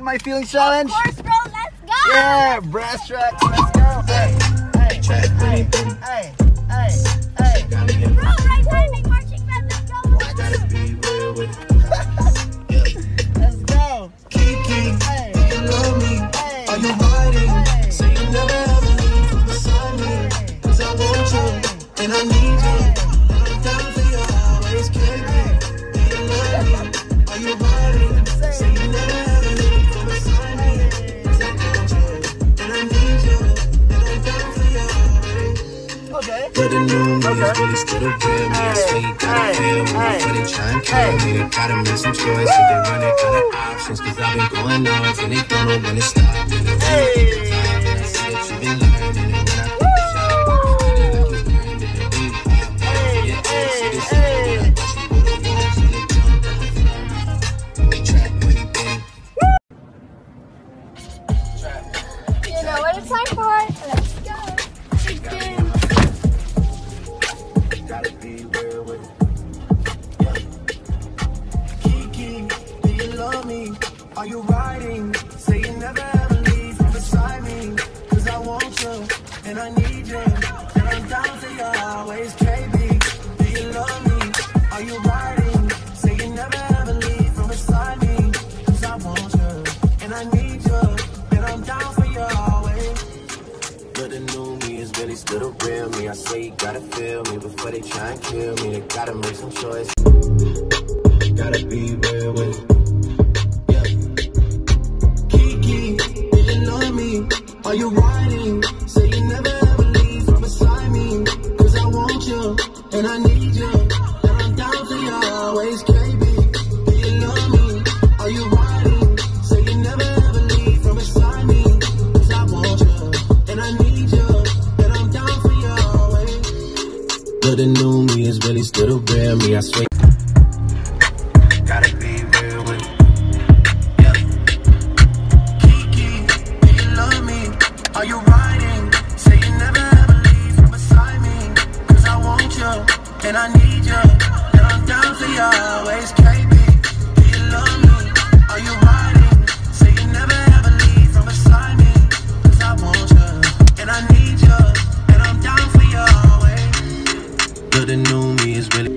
My Feelings challenge? Of course, bro. Let's go. Yeah, brass tracks. Let's go. Hey, hey, hey, hey, hey, hey. Bro, right timing, marching band. Let's go. Gotta be real with it. Let's go. Kiki, Hey, you love me. hey, Are you riding? hey, Say you never ever leave from beside me. Cause I want you, and I need you. And I'm down for you always, Kiki. Do you love me? Are you riding? Say you never ever leave from beside me. Cause I want you, and I need you. And I'm down for you always. okay. But the new me is really still the real me. I swear you gotta feel me before they try and kill me. They gotta make some choices. They running out of options. Cause I've been going off and they don't know when to stop. And it's Hey. I see that you've been learning. And when I think it's y'all, I feel like you learned it. And we pop. Yeah, I see this shit. I thought you would've won. So they jumped up and they track when you been. You know what it's time for. Let's go. Again. Gotta be real with it. Yeah. Kiki, do you love me? Are you riding? Say you never ever leave from beside me. Cause I want you, and I need you. And I'm down for you always, KB. Do you love me? Are you riding? Say you never ever leave from beside me. Cause I want you, and I need you. And I'm down for you always. But the new me is really still the real me. I say you gotta feel me before they try and kill me. They gotta make some choices. Gotta be real with it. Yeah. Kiki, do you love me? Are you riding? Say you never ever leave from beside me. Cause I want you, and I need you. And I'm down for you always, KB. Do you love me? Are you riding? Say you never ever leave from beside me. Cause I want you, and I need you. And I'm down for you always. But the new me is really still the real me, I swear. Gotta be real with it. Yeah. Kiki, do you love me? Are you riding? Say you never ever leave from beside me. Cause I want you, and I need you. And I'm down for you always, KB. Do you love me? Are you riding? Say you never ever leave from beside me. Cause I want you, and I need you. And I'm down for you always. But the new me is really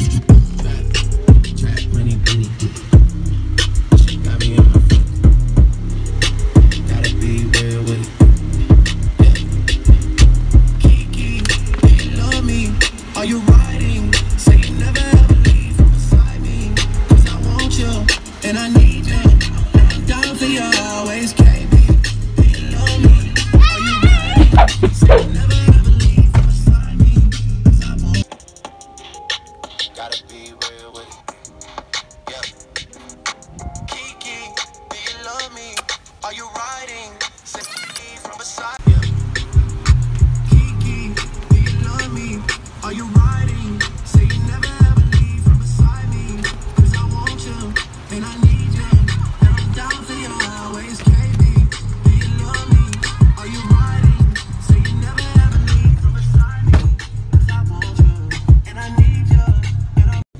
track money, Benny. She got me on my feet. Gotta be real with it. Yeah. Kiki, do you love me? Are you riding? Say you never ever leave from beside me. Cause I want you, and I need you. And I'm down for you always, KB. Do you love me? Are you riding? Say you never ever leave from beside me. Cause I want you. Gotta be real with it. Yeah. Kiki, do you love me? Are you riding? Say me from beside. Yeah. Kiki, do you love me? Are you riding? Say you never ever leave from beside me. Cause I want you, and I need you. And I'm down for you always, KB. Do you love me? Are you riding? Say you never ever leave from beside me. Cause I want you, and I need you. And I'm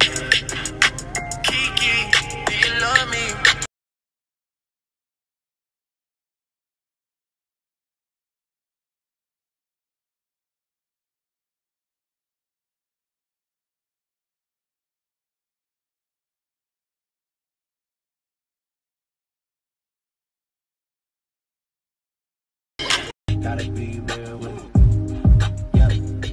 Kiki, do you love me? Gotta be real with it. Yeah.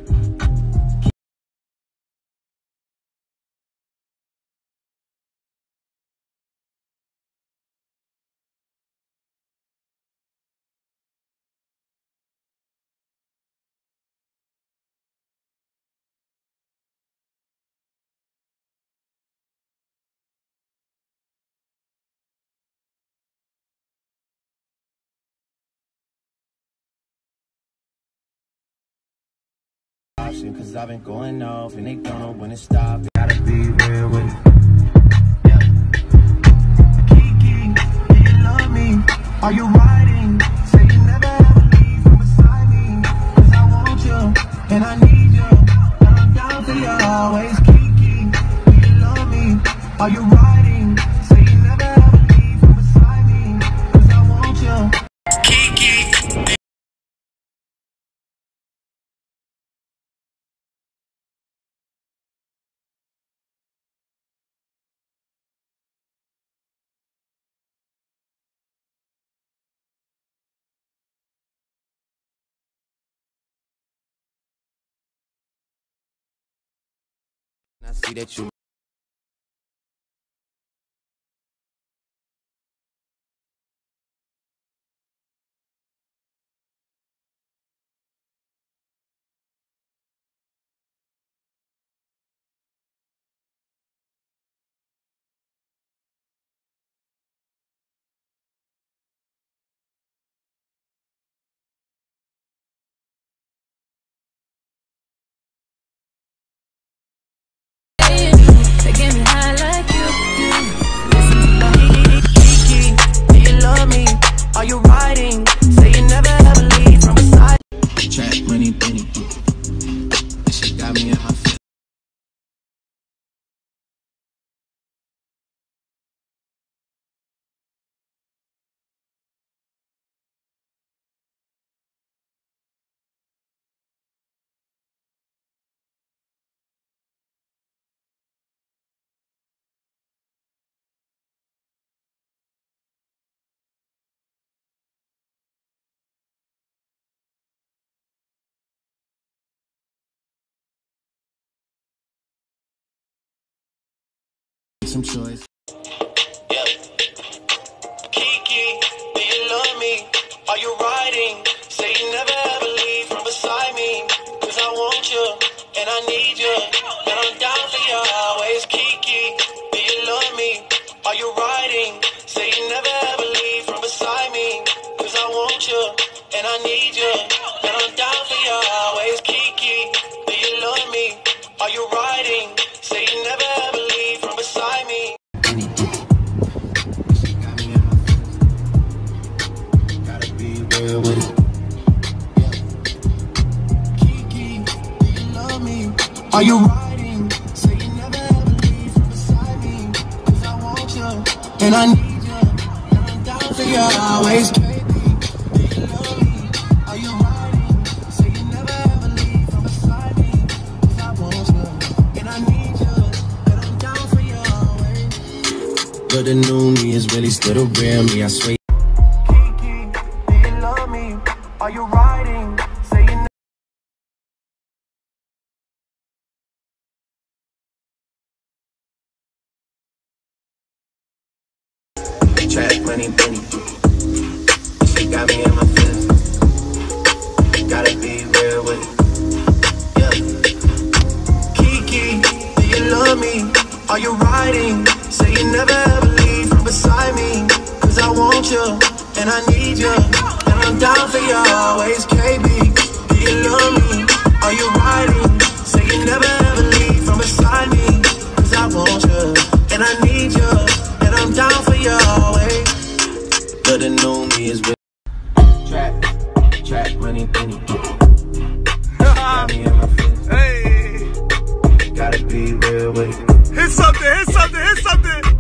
Cause I've been going off and they don't know when to stop. Gotta be real with it. Yeah. Kiki, do you love me? Are you riding? Say you never ever leave from beside me. Cause I want you, and I need you. And I'm down for you always, Kiki. Do you love me? Are you riding? Say you never ever leave from beside me. see that you. Some choice. Yeah. Kiki, do you love me? Are you riding? Say you never ever leave from beside me. Cause I want you, and I need you, and I'm down for you always. Kiki, do you love me? Are you riding? Say you never ever leave from beside me. Cause I want you, and I need you, and I'm down for you always. Kiki, do you love me? Are you riding? Say you never ever leave from beside me. Gotta be real with it. Kiki, do you love me? Are you riding? Say you never ever leave from beside me. Cause I want you, and I need you, and I'm down for you always. Do you love me? Are you riding? Say you never ever leave from beside me. Cause I want you, and I need you, and I'm down for you always. But the new me is really still the real me, I swear. Kiki, do you love me? Are you riding? Say you never. Trap money, Benny. She got me in my feelings. Gotta be real with it. Yeah. Kiki, do you love me? Are you riding? Say you never ever leave from beside me. Cause I want you, and I need you, and I'm down for you always. KB, do you love me? Are you riding? Say you never ever leave from beside me. Cause I want you, and I need you, and I'm down for you always. But the new me is real. Trap money, Benny. Got me in my feelings. Hey, Gotta be real with it. hit something, hit something, hit something.